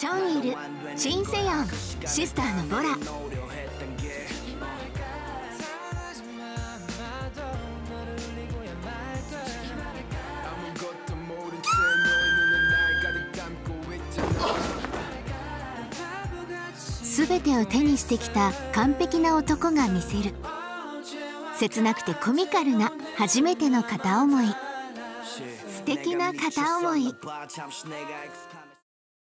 チョンイル、シンセヨン、シスターのボラ。全てを手にしてきた完璧な男が見せる切なくてコミカルな初めての片思い。素敵な片思い。